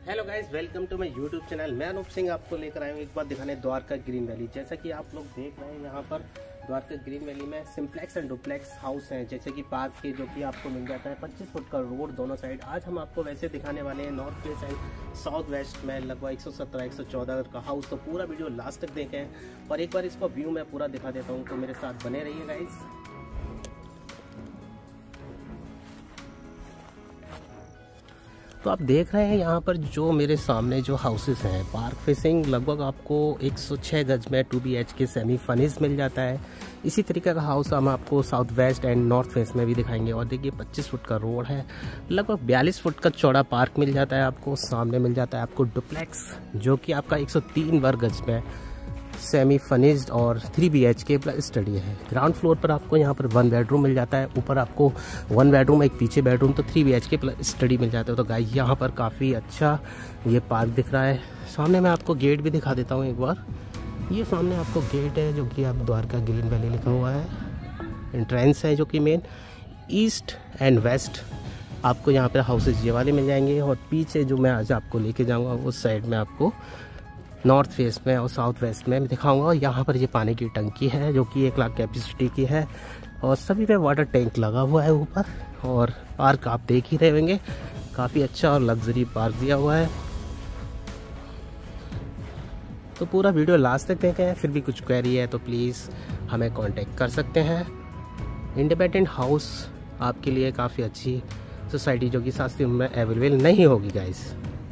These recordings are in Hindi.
Hello guys, welcome to my YouTube channel. मैं अनूप सिंह आपको लेकर आया हूँ एक बार दिखाने द्वारका ग्रीन वैली। जैसा कि आप लोग देख रहे हैं यहाँ पर द्वारका ग्रीन वैली में सिंप्लेक्स एंड डुप्लेक्स हाउस हैं, जैसे कि पार्क के, जो कि आपको मिल जाता है 25 फुट का रोड दोनों साइड। आज हम आपको वैसे दिखाने वाले हैं north face and south west में लगभग 117-114 का हाउस। तो पूरा वीडियो लास्ट तक देखें और एक बार इसको व्यू मैं पूरा दिखा देता हूँ, तो मेरे साथ बने रहिए गाइस। तो आप देख रहे हैं यहाँ पर जो मेरे सामने जो हाउसेस हैं, पार्क फेसिंग लगभग आपको 106 गज में 2 BHK सेमी फर्निश्ड मिल जाता है। इसी तरीके का हाउस हम आपको south west and north face में भी दिखाएंगे। और देखिए 25 फुट का रोड है, लगभग 42 फुट का चौड़ा पार्क मिल जाता है आपको। सामने मिल जाता है आपको डुप्लेक्स, जो कि आपका 103 वर्ग गज में सेमी फर्निश्ड और 3 BHK प्लस स्टडी है। ग्राउंड फ्लोर पर आपको यहाँ पर 1 बेडरूम मिल जाता है, ऊपर आपको 1 बेडरूम एक पीछे बेडरूम, तो 3 BHK प्लस स्टडी मिल जाता है। तो गाइस यहाँ पर काफ़ी अच्छा ये पार्क दिख रहा है। सामने मैं आपको गेट भी दिखा देता हूँ एक बार। ये सामने आपको गेट है, जो कि आप द्वारका ग्रीन वैली लिखा हुआ है। एंट्रेंस है जो कि मेन ईस्ट एंड वेस्ट आपको यहाँ पर हाउसेज ये वाले मिल जाएंगे। और पीछे जो मैं आज आपको लेके जाऊँगा उस साइड में आपको नॉर्थ फेस में और साउथ वेस्ट में दिखाऊंगा। और यहाँ पर ये पानी की टंकी है, जो कि 1 लाख कैपेसिटी की है, और सभी पे वाटर टैंक लगा हुआ है ऊपर। और पार्क आप देख ही रहे होंगे, काफ़ी अच्छा और लग्जरी पार्क दिया हुआ है। तो पूरा वीडियो लास्ट तक देखें। फिर भी कुछ क्वेरी है तो प्लीज़ हमें कांटेक्ट कर सकते हैं। इंडिपेंडेंट हाउस आपके लिए काफ़ी अच्छी सोसाइटी, जो कि सस्ती में अवेलेबल नहीं होगी गाइस।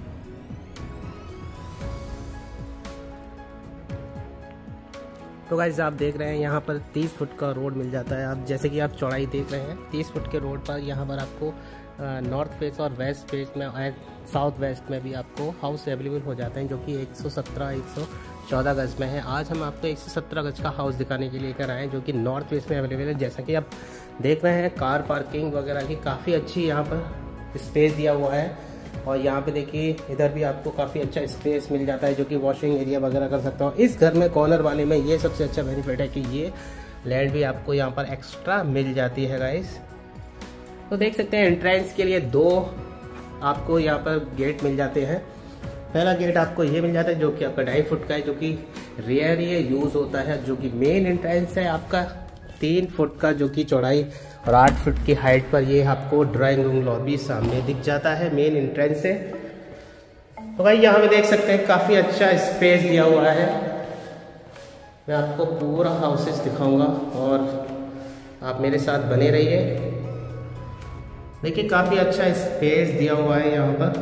तो गाइस आप देख रहे हैं यहाँ पर 30 फुट का रोड मिल जाता है। आप जैसे कि आप चौड़ाई देख रहे हैं 30 फुट के रोड पर यहाँ पर आपको नॉर्थ फेस और वेस्ट फेस में और साउथ वेस्ट में भी आपको हाउस अवेलेबल हो जाते हैं, जो कि 117-114 गज में है। आज हम आपको 117 गज का हाउस दिखाने के लिए लेकर आए हैं, जो कि नॉर्थ फेस में अवेलेबल है। जैसा कि आप देख रहे हैं कार पार्किंग वगैरह की काफ़ी अच्छी यहाँ पर स्पेस दिया हुआ है। और यहाँ पे देखिए इधर भी आपको काफ़ी अच्छा स्पेस मिल जाता है, जो कि वॉशिंग एरिया वगैरह कर सकता हूँ। इस घर में कॉर्नर वाले में ये सबसे अच्छा बेनिफिट है कि ये लैंड भी आपको यहाँ पर एक्स्ट्रा मिल जाती है गाइस। तो देख सकते हैं एंट्रेंस के लिए 2 आपको यहाँ पर गेट मिल जाते हैं। पहला गेट आपको ये मिल जाता है, जो कि आपका 2.5 फुट का है, जो कि रेयर ये यूज़ होता है। जो कि मेन एंट्रेंस है आपका 3 फुट का, जो कि चौड़ाई और 8 फुट की हाइट पर ये आपको ड्राइंग रूम लॉबी सामने दिख जाता है, मेन एंट्रेंस से। तो भाई यहाँ पे देख सकते हैं काफ़ी अच्छा स्पेस दिया हुआ है। मैं आपको पूरा हाउसेस दिखाऊंगा और आप मेरे साथ बने रहिए। देखिए काफ़ी अच्छा स्पेस दिया हुआ है यहाँ पर।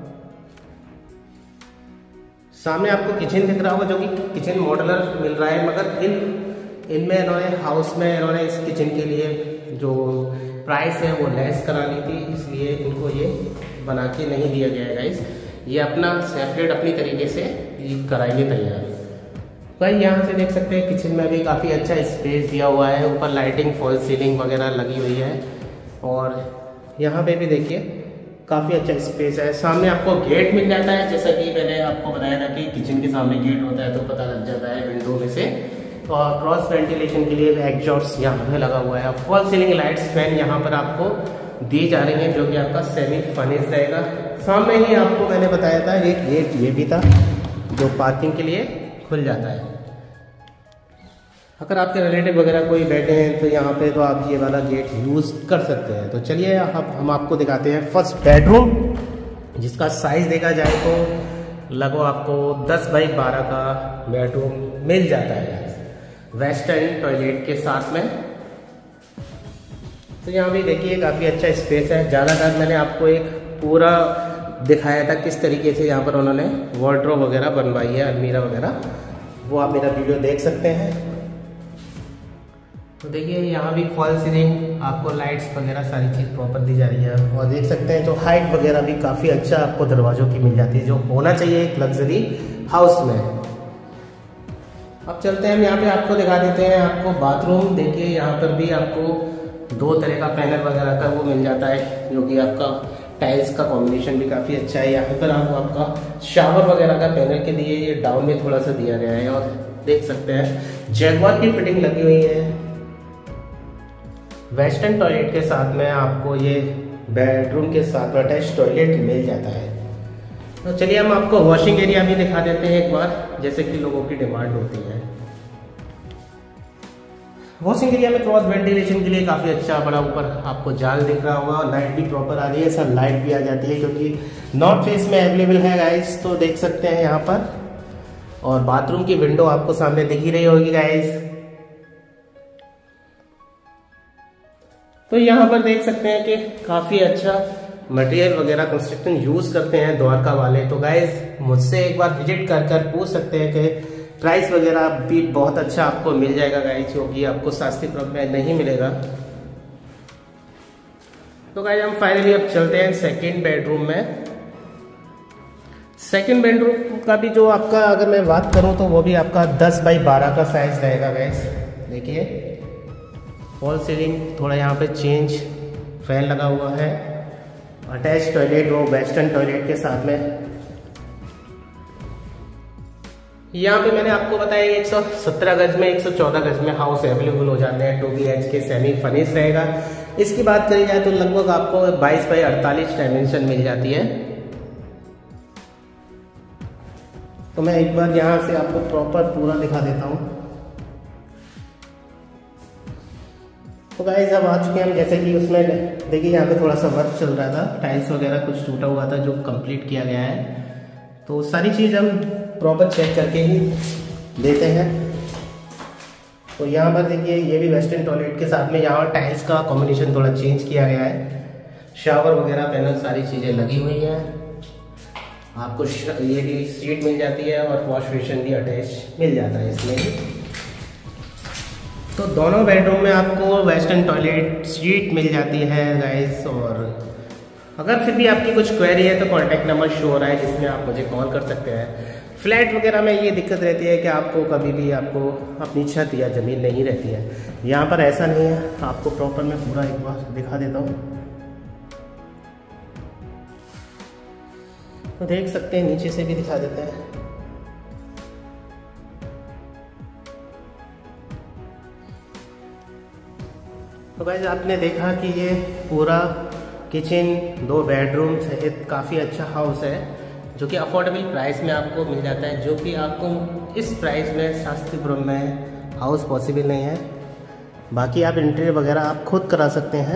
सामने आपको किचन दिख रहा होगा, जो कि किचन मॉडुलर मिल रहा है, मगर इनमें इन्होंने हाउस में इन्होंने इस किचन के लिए जो प्राइस है वो लेस करा ली थी, इसलिए इनको ये बना के नहीं दिया गया है गाइस। ये अपना सेपरेट अपनी तरीके से ये कराएंगे तैयार। भाई यहाँ से देख सकते हैं किचन में भी काफ़ी अच्छा स्पेस दिया हुआ है। ऊपर लाइटिंग, फॉल सीलिंग वगैरह लगी हुई है। और यहाँ पे भी देखिए काफ़ी अच्छा स्पेस है। सामने आपको गेट मिल जाता है, जैसा कि मैंने आपको बताया था कि किचन के सामने गेट होता है तो पता लग जाता है विंडो में से। और क्रॉस वेंटिलेशन के लिए एग्जॉस्ट यहाँ पे लगा हुआ है। फॉल सीलिंग लाइट्स फैन यहाँ पर आपको दी जा रही हैं, जो कि आपका सेमी फर्निश्ड रहेगा। सामने ही आपको मैंने बताया था एक गेट ये भी था, जो पार्किंग के लिए खुल जाता है। अगर आपके रिलेटिव वगैरह कोई बैठे हैं तो यहाँ पे तो आप ये वाला गेट यूज़ कर सकते हैं। तो चलिए हम आपको दिखाते हैं फर्स्ट बेडरूम, जिसका साइज़ देखा जाए तो लगभग आपको 10x12 का बेडरूम मिल जाता है वेस्टर्न टॉयलेट के साथ में। तो यहाँ भी देखिए काफ़ी अच्छा स्पेस है। ज़्यादातर मैंने आपको एक पूरा दिखाया था किस तरीके से यहाँ पर उन्होंने वार्डरोब वगैरह बनवाई है, अलमीरा वगैरह, वो आप मेरा वीडियो देख सकते हैं। तो देखिए यहाँ भी फॉल सीलिंग, आपको लाइट्स वगैरह सारी चीज़ प्रॉपर दी जा रही है। और देख सकते हैं जो हाइट वगैरह भी काफ़ी अच्छा आपको दरवाज़ों की मिल जाती है, जो होना चाहिए एक लग्जरी हाउस में। अब चलते हैं, हम यहाँ पे आपको दिखा देते हैं आपको बाथरूम। देखिए यहाँ पर भी आपको 2 तरह का पैनल वगैरह का वो मिल जाता है, जो कि आपका टाइल्स का कॉम्बिनेशन भी काफ़ी अच्छा है। यहाँ पर आपका शावर वगैरह का पैनल के लिए ये डाउन में थोड़ा सा दिया गया है। और देख सकते हैं जैगवार की फिटिंग लगी हुई है। वेस्टर्न टॉयलेट के साथ में आपको ये बेडरूम के साथ में अटैच टॉयलेट मिल जाता है। तो चलिए हम आपको वॉशिंग एरिया भी दिखा देते हैं एक बार, जैसे कि लोगों की डिमांड होती है। वॉशिंग एरिया में क्रॉस वेंटिलेशन के लिए काफ़ी अच्छा बड़ा ऊपर आपको जाल दिख रहा होगा, और लाइट भी प्रॉपर आ रही है, सर लाइट भी आ जाती है क्योंकि नॉर्थ फेस में अवेलेबल है गाइस। तो देख सकते हैं यहाँ पर, और बाथरूम की विंडो आपको सामने दिख ही रही होगी गाइस। तो यहाँ पर देख सकते हैं कि काफ़ी अच्छा मटेरियल वगैरह कंस्ट्रक्शन यूज़ करते हैं द्वारका वाले। तो गाइस मुझसे एक बार विजिट कर पूछ सकते हैं कि प्राइस वगैरह भी बहुत अच्छा आपको मिल जाएगा गाइस, क्योंकि आपको शास्त्रीपुरम में नहीं मिलेगा। तो गाइस हम फाइनली अब चलते हैं सेकंड बेडरूम में। सेकंड बेडरूम का भी जो आपका, अगर मैं बात करूं तो वो भी आपका 10 बाई 12 का साइज रहेगा गाइस। देखिए फॉल सीलिंग थोड़ा यहाँ पे चेंज, फैन लगा हुआ है, अटैच टॉयलेट, वो वेस्टर्न टॉयलेट के साथ में। यहाँ पे मैंने आपको बताया 117 गज में 114 गज में हाउस अवेलेबल हो जाते हैं। 2 BHK सेमी फर्निश रहेगा। इसकी बात करी जाए तो लगभग आपको 22 बाई 48 डायमेंशन मिल जाती है। तो मैं एक बार यहाँ से आपको प्रॉपर पूरा दिखा देता हूँ। तो गाइस अब आ चुके हैं हम, जैसे कि उसमें देखिए यहाँ पे थोड़ा सा वर्क चल रहा था, टाइल्स वगैरह कुछ टूटा हुआ था जो कंप्लीट किया गया है। तो सारी चीज़ हम प्रॉपर चेक करके ही देते हैं। तो यहाँ पर देखिए ये भी वेस्टर्न टॉयलेट के साथ में यहाँ टाइल्स का कॉम्बिनेशन थोड़ा चेंज किया गया है। शावर वगैरह पैनल सारी चीज़ें लगी हुई हैं। आपको ये भी सीट मिल जाती है और वॉश बेसिन भी अटैच मिल जाता है इसमें भी। तो दोनों बेडरूम में आपको वेस्टर्न टॉयलेट सीट मिल जाती है गाइस। और अगर फिर भी आपकी कुछ क्वेरी है तो कॉन्टैक्ट नंबर शो हो रहा है, जिसमें आप मुझे कॉल कर सकते हैं। फ्लैट वगैरह में ये दिक्कत रहती है कि आपको कभी भी आपको अपनी छत या ज़मीन नहीं रहती है। यहाँ पर ऐसा नहीं है, आपको प्रॉपर मैं पूरा एक बार दिखा देता हूँ। तो देख सकते हैं, नीचे से भी दिखा देते हैं। तो गाइस आपने देखा कि ये पूरा किचन 2 बेडरूम सहित काफ़ी अच्छा हाउस है, जो कि अफोर्डेबल प्राइस में आपको मिल जाता है, जो कि आपको इस प्राइस में शास्त्रीपुरम में हाउस पॉसिबल नहीं है। बाकी आप इंटीरियर वगैरह आप खुद करा सकते हैं।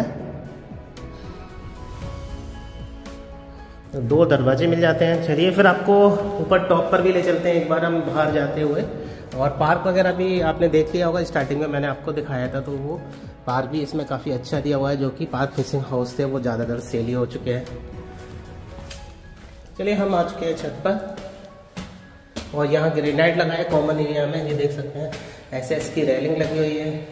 तो 2 दरवाजे मिल जाते हैं। चलिए फिर आपको ऊपर टॉप पर भी ले चलते हैं एक बार हम बाहर जाते हुए। और पार्क वगैरह भी आपने देख लिया होगा, स्टार्टिंग में मैंने आपको दिखाया था। तो वो पार्क भी इसमें काफ़ी अच्छा दिया हुआ है, जो कि पार्क फेसिंग हाउस थे वो ज़्यादातर सेल ही हो चुके हैं। चलिए हम आ चुके हैं छत पर, और यहाँ ग्रेनाइट लगा है कॉमन एरिया में। ये देख सकते हैं SS की रेलिंग लगी हुई है।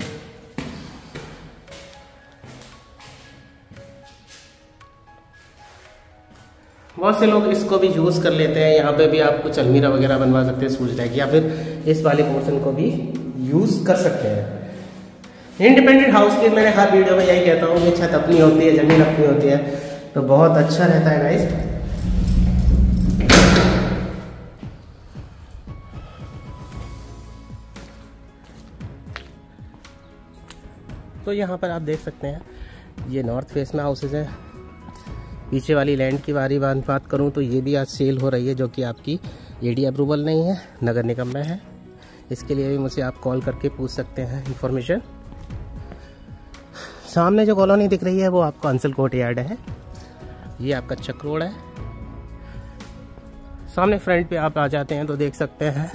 बहुत से लोग इसको भी यूज़ कर लेते हैं। यहाँ पे भी आप कुछ अलमीरा वगैरह बनवा सकते हैं सूरज टैग, या फिर इस वाले पोर्शन को भी यूज़ कर सकते हैं। इंडिपेंडेंट हाउस की मैंने हर वीडियो में यही कहता हूँ कि छत अपनी होती है, ज़मीन अपनी होती है, तो बहुत अच्छा रहता है गाइस। तो यहाँ पर आप देख सकते हैं ये नॉर्थ फेस में हाउसेज है। पीछे वाली लैंड की बात करूँ तो ये भी आज सेल हो रही है, जो कि आपकी AD अप्रूवल नहीं है, नगर निगम में है। इसके लिए भी मुझे आप कॉल करके पूछ सकते हैं इन्फॉर्मेशन। सामने जो कॉलोनी दिख रही है वो आपका अंसल कोर्ट यार्ड है। ये आपका चक रोड है। सामने फ्रंट पे आप आ जाते हैं तो देख सकते हैं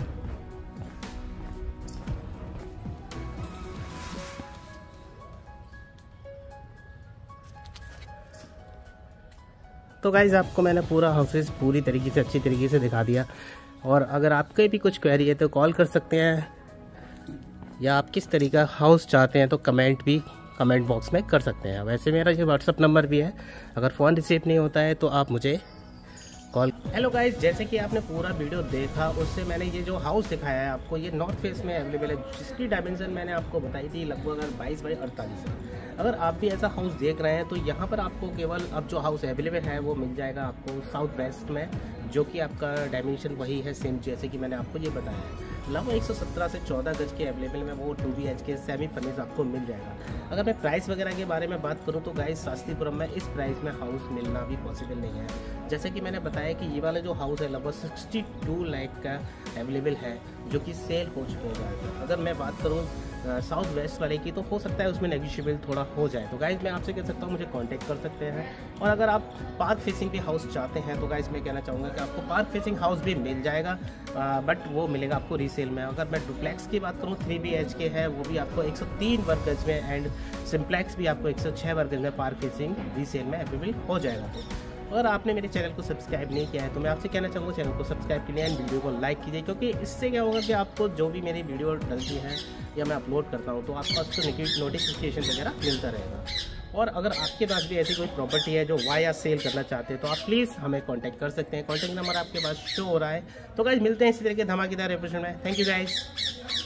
तो गाइज आपको मैंने पूरा हाउसेस पूरी तरीके से अच्छी तरीके से दिखा दिया। और अगर आपके भी कुछ क्वेरी है तो कॉल कर सकते हैं, या आप किस तरीका हाउस चाहते हैं तो कमेंट बॉक्स में कर सकते हैं। वैसे मेरा ये व्हाट्सअप नंबर भी है, अगर फ़ोन रिसीव नहीं होता है तो आप मुझे कॉल। हेलो गाइस, जैसे कि आपने पूरा वीडियो देखा, उससे मैंने ये जो हाउस दिखाया है आपको, ये नॉर्थ फेस में अवेलेबल है, जिसकी डायमेंशन मैंने आपको बताई थी लगभग 22 बाई 48 है। अगर आप भी ऐसा हाउस देख रहे हैं तो यहाँ पर आपको केवल अब जो हाउस अवेलेबल है वो मिल जाएगा आपको साउथ वेस्ट में जो कि आपका डायमेंशन वही है सेम जैसे कि मैंने आपको ये बताया है। लगभग 117 से 14 गज के अवेलेबल में वो 2 BHK सेमी फर्निश आपको मिल जाएगा। अगर मैं प्राइस वगैरह के बारे में बात करूं तो गाइस शास्त्रीपुरम में इस प्राइस में हाउस मिलना भी पॉसिबल नहीं है। जैसे कि मैंने बताया कि ये वाला जो हाउस है लगभग 62 लाख का अवेलेबल है, जो कि सेल हो चुके हैं। अगर मैं बात करूँ साउथ वेस्ट वाले की तो हो सकता है उसमें नेगोशिएबल थोड़ा हो जाए। तो गाइज मैं आपसे कह सकता हूँ मुझे कांटेक्ट कर सकते हैं। और अगर आप पार्क फेसिंग भी हाउस चाहते हैं तो गाइज मैं कहना चाहूँगा कि आपको पार्क फेसिंग हाउस भी मिल जाएगा, बट वो मिलेगा आपको रीसेल में। अगर मैं डुप्लेक्स की बात करूँ 3 BHK है, वो भी आपको 103 वर्ग गज में, एंड सिम्प्लेक्स भी आपको 106 वर्ग गज में पार्क फेसिंग रीसेल में अवेलेबल हो जाएगा। तो अगर आपने मेरे चैनल को सब्सक्राइब नहीं किया है तो मैं आपसे कहना चाहूँगा चैनल को सब्सक्राइब कीजिए एंड वीडियो को लाइक कीजिए, क्योंकि इससे क्या होगा कि आपको जो भी मेरी वीडियो डलती है या मैं अपलोड करता हूँ तो आपको उसको नोटिफिकेशन वगैरह मिलता रहेगा। और अगर आपके पास भी ऐसी कोई प्रॉपर्टी है जो वाया सेल करना चाहते हैं तो आप प्लीज़ हमें कांटेक्ट कर सकते हैं। कांटेक्ट नंबर आपके पास शो हो रहा है। तो गाइस मिलते हैं इसी तरह के धमाकेदार एपिसोड में। Thank you guys.